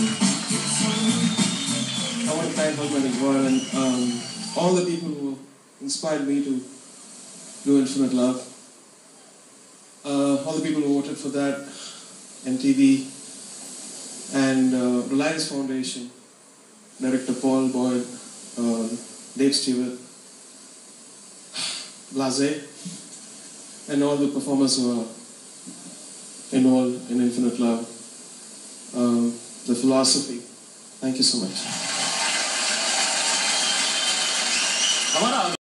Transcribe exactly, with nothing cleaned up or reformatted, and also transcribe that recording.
I want to thank Hogmanay World and um, all the people who inspired me to do Infinite Love. Uh, all the people who voted for that, M T V, and uh, Reliance Foundation, Director Paul Boyd, uh, Dave Stewart, Blase, and all the performers who are involved in Infinite Love. Um, the philosophy. Thank you so much.